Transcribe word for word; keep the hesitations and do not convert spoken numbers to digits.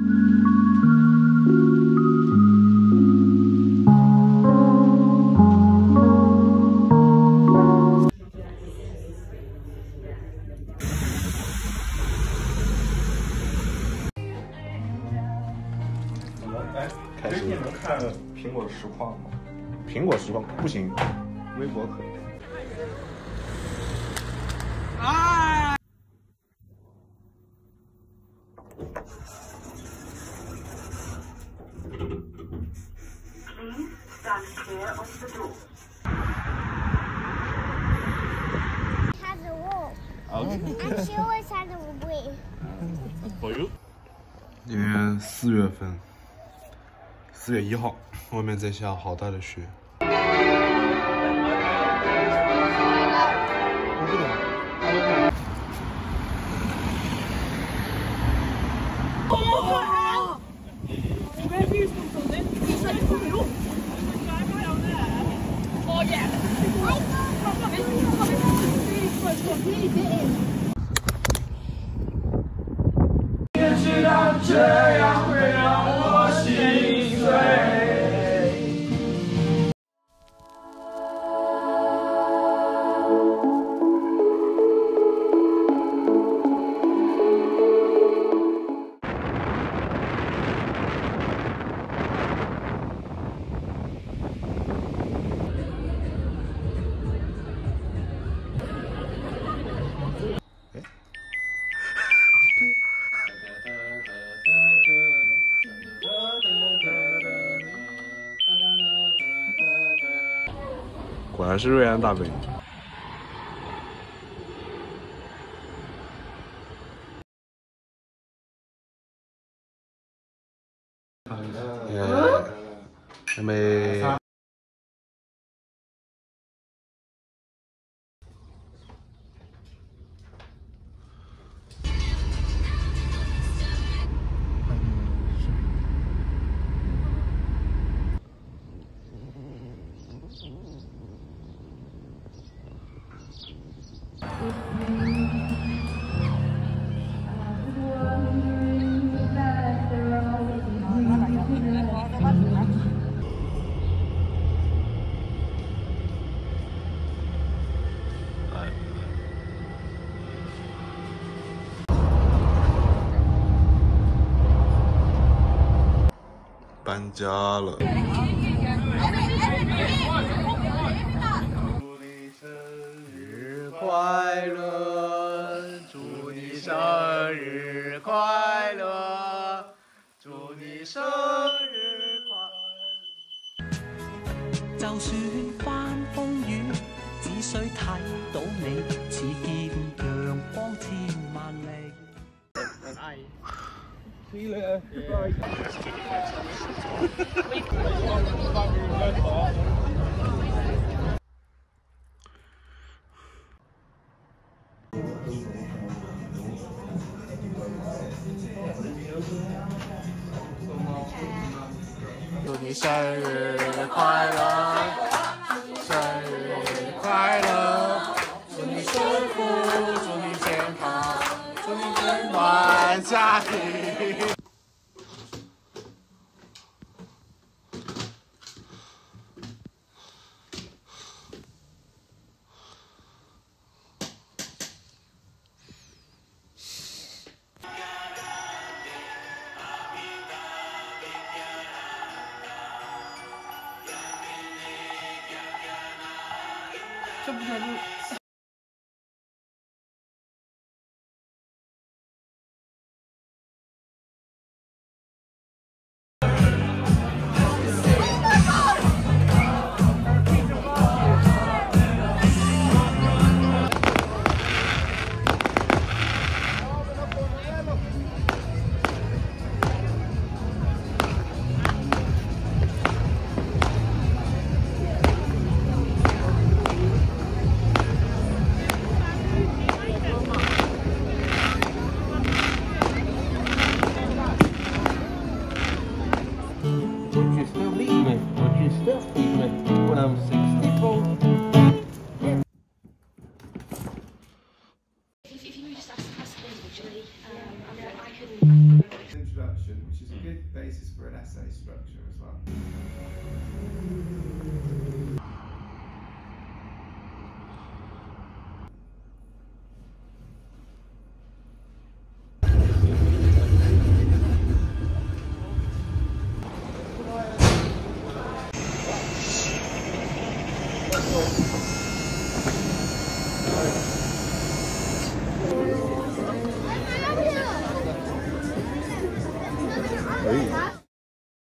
开始。你能看苹果实况吗？ 苹果实况不行， 微博可以。 啊！ 今天四月份，四月一号，外面在下好大的雪。我不懂。 哦！做咩 feel 做你？其實你都冇。大家有咩？我贏。也知道这样会让我心碎。 果然是瑞安大本营。呃，那么。 搬家了。祝你生日快乐，祝你生日快乐，祝你生日快樂。就算翻風雨，只需睇到你，似見陽光千萬里。See you later. Bye. 祝你生日快乐，生日快乐，祝你幸福，祝你健康，祝你温暖家庭。 这不才是。 which is a good basis for an essay structure as well. Right.